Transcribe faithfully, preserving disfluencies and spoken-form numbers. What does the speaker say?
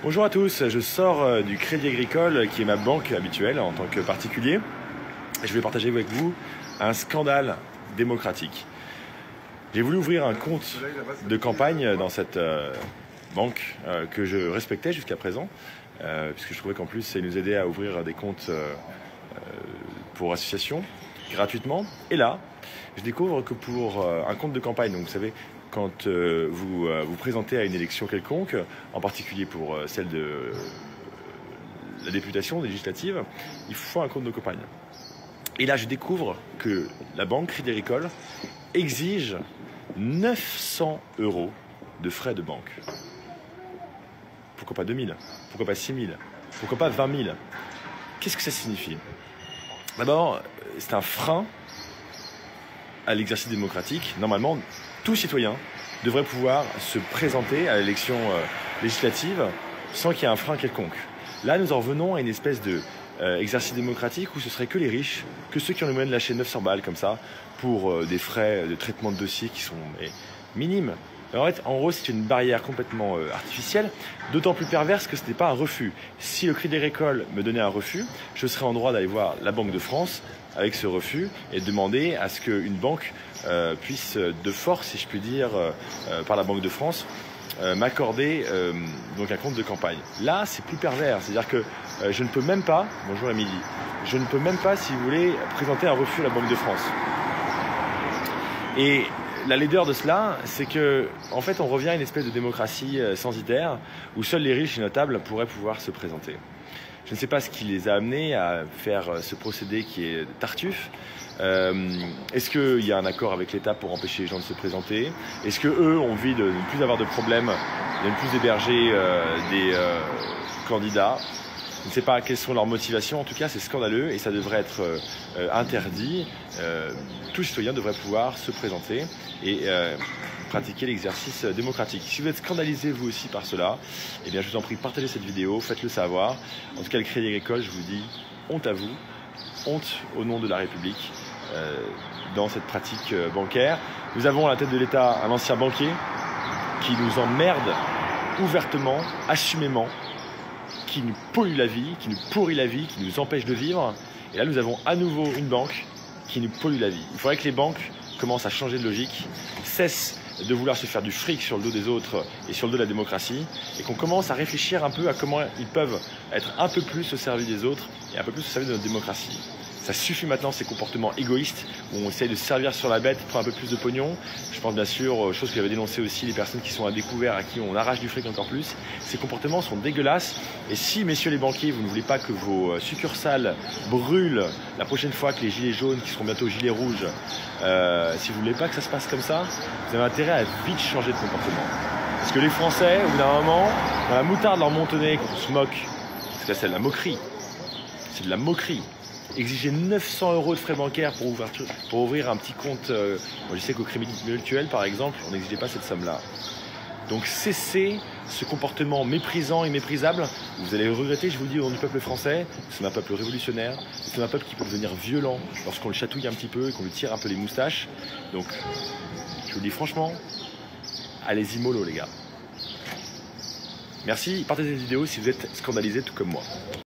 Bonjour à tous, je sors du Crédit Agricole qui est ma banque habituelle en tant que particulier et je vais partager avec vous un scandale démocratique. J'ai voulu ouvrir un compte de campagne dans cette euh, banque euh, que je respectais jusqu'à présent euh, puisque je trouvais qu'en plus ça nous aidait à ouvrir des comptes euh, pour associations gratuitement. Et là, je découvre que pour euh, un compte de campagne, donc vous savez, quand euh, vous euh, vous présentez à une élection quelconque, en particulier pour euh, celle de euh, la députation législative, il faut un compte de campagne. Et là, je découvre que la banque Crédit Agricole exige neuf cents euros de frais de banque. Pourquoi pas deux mille? Pourquoi pas six mille? Pourquoi pas vingt mille? Qu'est-ce que ça signifie? D'abord, c'est un frein à l'exercice démocratique. Normalement, tout citoyen devrait pouvoir se présenter à l'élection euh, législative sans qu'il y ait un frein quelconque. Là, nous en revenons à une espèce de euh, exercice démocratique où ce serait que les riches, que ceux qui ont les moyens de lâcher neuf cents balles comme ça pour euh, des frais de traitement de dossier qui sont eh, minimes. En fait, en gros, c'est une barrière complètement euh, artificielle, d'autant plus perverse que ce n'est pas un refus. Si le Crédit Agricole me donnait un refus, je serais en droit d'aller voir la Banque de France avec ce refus et demander à ce qu'une banque euh, puisse, de force, si je puis dire, euh, euh, par la Banque de France, euh, m'accorder euh, donc un compte de campagne. Là, c'est plus pervers, c'est-à-dire que euh, je ne peux même pas, bonjour Émilie, je ne peux même pas, si vous voulez, présenter un refus à la Banque de France. Et la laideur de cela, c'est que, en fait, on revient à une espèce de démocratie censitaire où seuls les riches et notables pourraient pouvoir se présenter. Je ne sais pas ce qui les a amenés à faire ce procédé qui est tartuffe. Euh, Est-ce qu'il y a un accord avec l'État pour empêcher les gens de se présenter? Est-ce qu'eux ont envie de ne plus avoir de problème, de ne plus héberger euh, des euh, candidats? Je ne sais pas quelles sont leurs motivations, en tout cas c'est scandaleux et ça devrait être euh, interdit. Euh, tout citoyen devrait pouvoir se présenter et euh, pratiquer l'exercice démocratique. Si vous êtes scandalisé vous aussi par cela, eh bien je vous en prie, partagez cette vidéo, faites-le savoir. En tout cas le Crédit Agricole, je vous dis, honte à vous, honte au nom de la République euh, dans cette pratique euh, bancaire. Nous avons à la tête de l'État un ancien banquier qui nous emmerde ouvertement, assumément, qui nous pollue la vie, qui nous pourrit la vie, qui nous empêche de vivre. Et là, nous avons à nouveau une banque qui nous pollue la vie. Il faudrait que les banques commencent à changer de logique, cessent de vouloir se faire du fric sur le dos des autres et sur le dos de la démocratie, et qu'on commence à réfléchir un peu à comment ils peuvent être un peu plus au service des autres et un peu plus au service de notre démocratie. Ça suffit maintenant ces comportements égoïstes où on essaye de servir sur la bête pour un peu plus de pognon. Je pense bien sûr aux choses que j'avais dénoncées aussi, les personnes qui sont à découvert, à qui on arrache du fric encore plus. Ces comportements sont dégueulasses. Et si, messieurs les banquiers, vous ne voulez pas que vos succursales brûlent la prochaine fois que les gilets jaunes, qui seront bientôt gilets rouges, euh, si vous ne voulez pas que ça se passe comme ça, vous avez intérêt à vite changer de comportement. Parce que les Français, au bout d'un moment, dans la moutarde leur montonner quand on se moque, parce que là c'est de la moquerie, c'est de la moquerie. Exiger neuf cents euros de frais bancaires pour ouvrir, pour ouvrir un petit compte. Euh, moi je sais qu'au Crédit Mutuel, par exemple, on n'exigeait pas cette somme-là. Donc cessez ce comportement méprisant et méprisable. Vous allez le regretter, je vous le dis, au nom du peuple français. C'est un peuple révolutionnaire. C'est un peuple qui peut devenir violent lorsqu'on le chatouille un petit peu et qu'on lui tire un peu les moustaches. Donc, je vous le dis franchement, allez-y mollo les gars. Merci, partagez cette vidéo si vous êtes scandalisés tout comme moi.